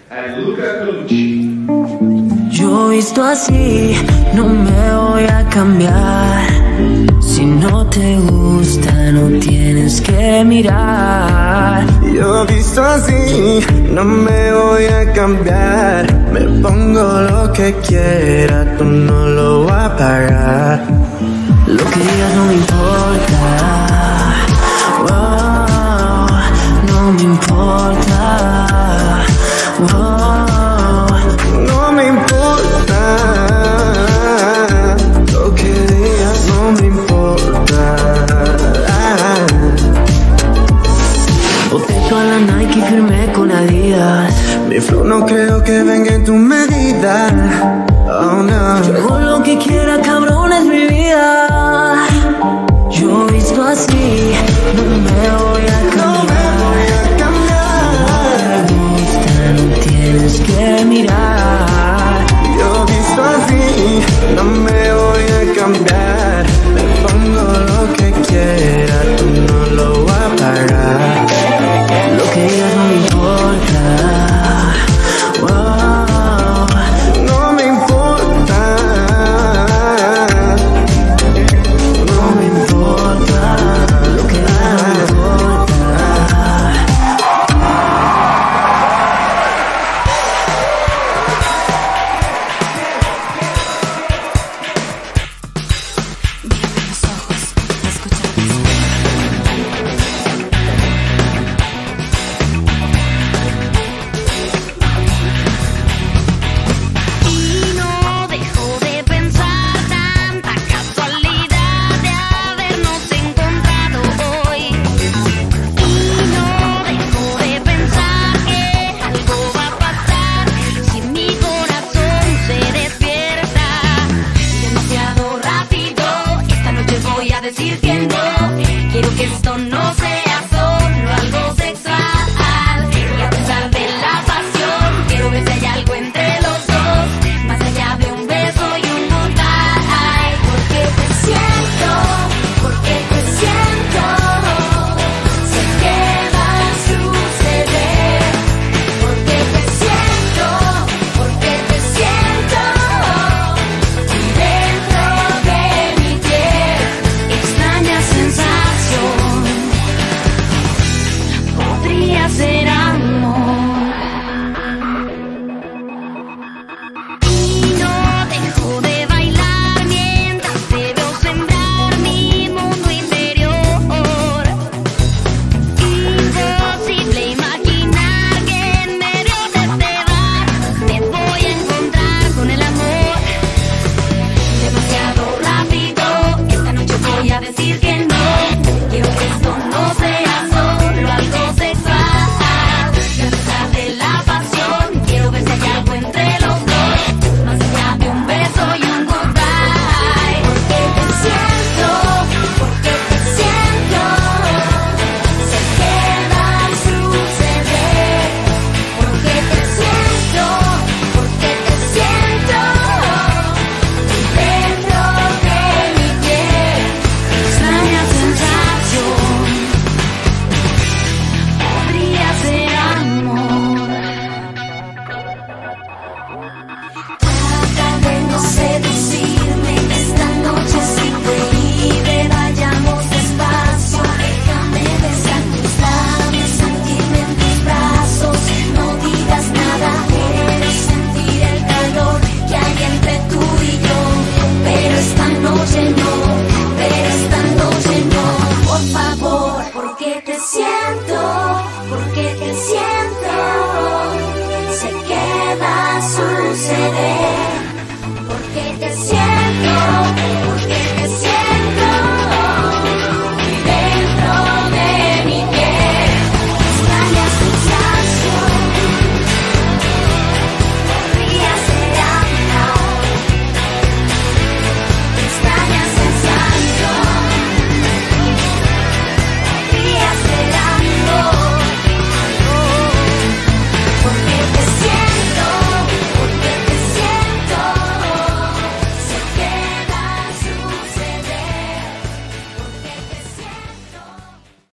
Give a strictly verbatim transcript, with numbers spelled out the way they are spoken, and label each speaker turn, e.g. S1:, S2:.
S1: and Luca Colucci.
S2: Yo visto así, no me voy a cambiar. Si no te gusta, no tienes que mirar.
S3: Yo visto así, no me voy a cambiar. Me pongo lo que quiera, tú no lo vas a pagar.
S2: Lo que digas no me importa, oh, no me importa, oh,
S3: no me importa. Lo que digas no me importa.
S2: Boté toda la Nike y firmé con Adidas.
S3: Mi flow no creo que venga en tu medida. Oh no.
S2: Yo hago lo que quiera, cabrón, es mi vida. Yo visto así, no me voy a cambiar.
S3: No me voy a cambiar.
S2: Si no te gusta, no tienes que mirar.
S3: Yo visto así, no me